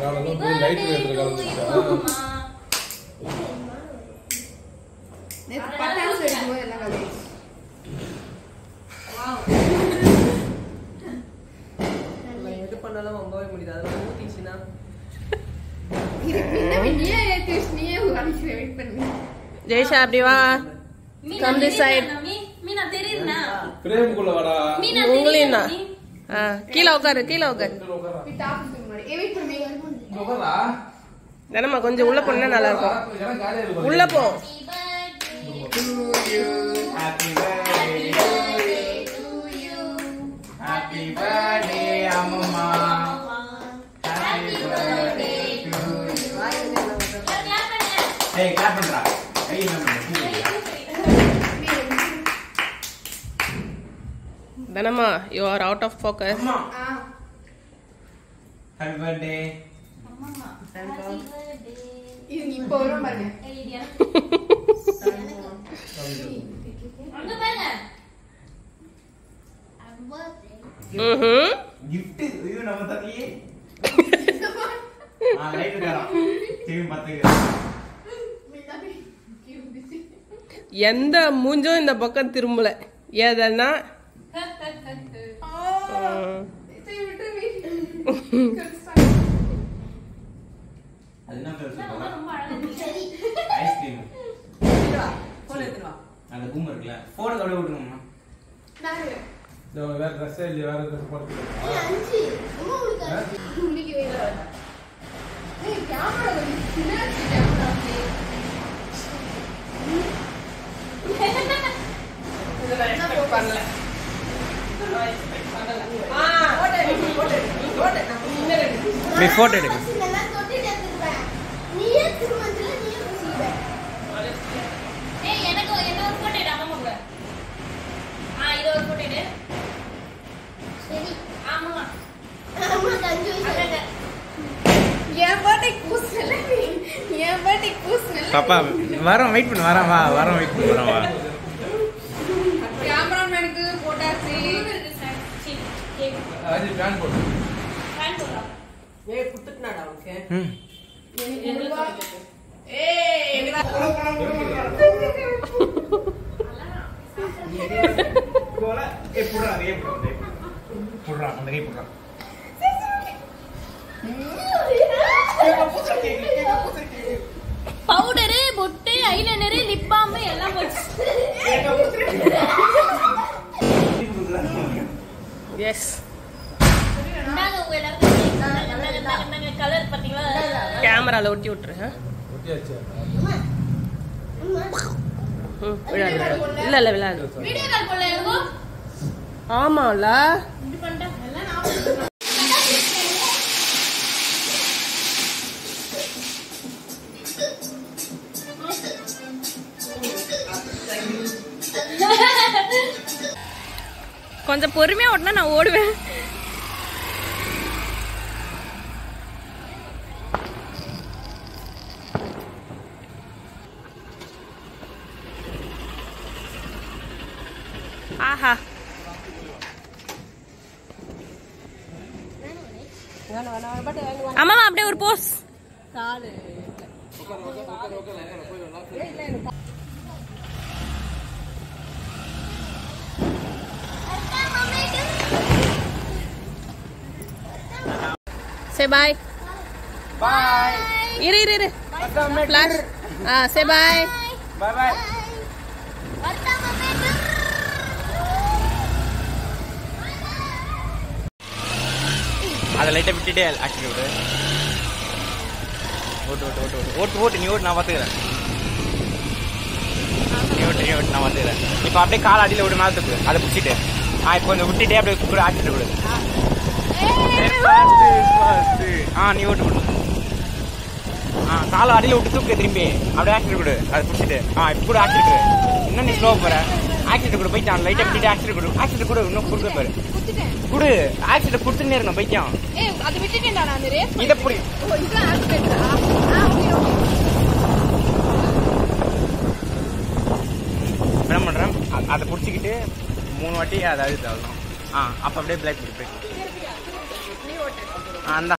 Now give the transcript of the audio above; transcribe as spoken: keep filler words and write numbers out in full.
காரணம் போய் லைட் ஏத்துற காரணம் நேத்து பட்டாசு வெடிக்கும்போது என்ன கதை வாவ் நான் எது பண்ணாலும் ரொம்பவே முடியாது அது ஊத்திச்சினா இது பின்ன நீயே கிருஷ்ணியே உனக்கு வெயிட் பண்ணு ஜெய்ஷா அப்படி வா கம் திஸ் சைடு மீனா தெரியுமா பிரேம் குள்ள வாடா உங்களேனா ஆ கீழ உட்காரு கீழ உட்காரு டாப்க்கு முன்னாடி ஏ வெயிட் பண்ணு இங்க உட்காரா தனமா கொஞ்சம் உள்ள போனா நல்லா இருக்கும் உள்ள போ Happy birthday to you. Happy birthday, Amma. Happy birthday to you. Hey, clap பண்றா. Hey, தனமா you are out of focus. Happy birthday. இது நீ இப்போ வரும் பாருங்க அங்க பாருங்க ம்ஹும் gift இது நம்ம தரலையே. ஆ லைட் கரா. டிவி பாத்துங்க. எந்த மூஞ்சும் இந்த பக்கம் திரும்பல ஏதனா அது என்ன பேர் சொல்லுவா? ரொம்ப அழகா இருக்கு ஐஸ்கிரீம். போன் எடுத்து வா அந்த பூம் இருக்குல. போன் அப்படியே விட்டுருங்கம்மா. நானு நம்ம வேற ட்ரெஸ் இல்ல வேற ட்ரெஸ் போட்டு அஞ்சு அம்மா உங்களுக்கு உங்களுக்கு வேற ஏய் கேமரா வந்து பின்னாடி கேமரா இதெல்லாம் என்ன பண்ணல ஆ போட்டோ எடுத்து போட்டோ எடுத்து போட்டோ நான் முன்ன எடுத்து நீ போட்டோ எடுங்க. இதெல்லாம் தொட்டிட்டு எடுத்துறேன் நீயே திருமஞ்சல நீயே பேசிடுவே ஏய் எனக்கு என்ன ஒரு போட்டோ எடு அம்மா கூட ஆ இது ஒரு போட்டோ எடு சரி ஆமா அம்மா கஞ்சு அங்க என் பர்த்டே கூஸ்னல என் பர்த்டே கூஸ்னல பாப்பா வரோம் வெயிட் பண்ணு வரோம் வா வரோம் வெயிட் பண்ணு வரோம் வா. கேமராமேனுக்கு போட்டாச்சு இருக்கு சார் சி கேக் அது பேன் போடு ஃபேன் போடலாம் ஏய் குத்துட்டனாடா உனக்கு ம். ஏய் எங்கடா கோல ஏ புடுறா ஏ புடுறா புடுறா அந்த கை புடுறா. பவுடரு பொட்டு ஐலைனர் லிப் பாம் எல்லாம் போச்சு எஸ் நாங்க உங்க எல்லாரும் கலர் பாத்தீங்களா கேமரால ஒட்டி விட்டுரு ஆ? ஒட்டியாச்சு ம், விழாது விழாது. இல்ல இல்ல விழாது வீடியோ கால் பண்ணல எங்கோ ஆமால இது பண்ணிட்டேன் எல்லாம் கொஞ்சம் பொறுமையா ஓட்டினா நான் ஓடுவேன் ஆஹா அம்மா அப்படியே ஒரு போஸ் Say bye. Bye. இரு இரு இரு Flash. ஆ say bye. Bye bye. வரட்டா மம்மி அத லைட்டா விட்டுட்டே ஆக்சுவலி விடு. ஓட்டு ஓட்டு ஓட்டு ஓட்டு ஓட்டு ஓட்டு நீ ஓட்டு நான் பாத்துக்கிறேன். நீ ஓட்டு நீ ஓட்டு நான் பாத்துக்கிறேன். இப்போ அப்படியே கால் அடியில விடு மேல தூக்கு அதை பிடிச்சிட்டு ஆ இப்போ கொஞ்சம் விட்டுட்டே அப்படியே கூட ஆக்சிட்டு விடு. ஆ நீ ஓட்டு விடு. ஆ காலை அடியில விட்டு தூக்கு திரும்பி அப்படியே ஆக்சிட்டு விடு அதை பிடிச்சிட்டு ஆ இப்போ கூட ஆக்சிட்டு இன்னும் நீ ஸ்லோ போற ஆக்சிட்டு கூட போயிட்டான் லைட்டா விட்டுட்டு ஆக்சிட்டு கொடு ஆக்சிட்டு கூட இன்னும் கொடுக்க பாரு குடு ஆக்சிட்டு கொடுத்துட்டே இருக்கணும் பைத்தியம். ஏய் அது விட்டுட்டேன்டா நான் அந்த ரேஸ் இத புடி ஓ இது ஆக்சிடென்ட்டா ஆ ஓகே ஓகே என்ன பண்றேன் அதை பிடிச்சிக்கிட்டு மூணு வாட்டி அதை அழுத்து ஆகணும். ஆ அப்போ அப்படியே பிளாக் பண்ணி போய் அந்த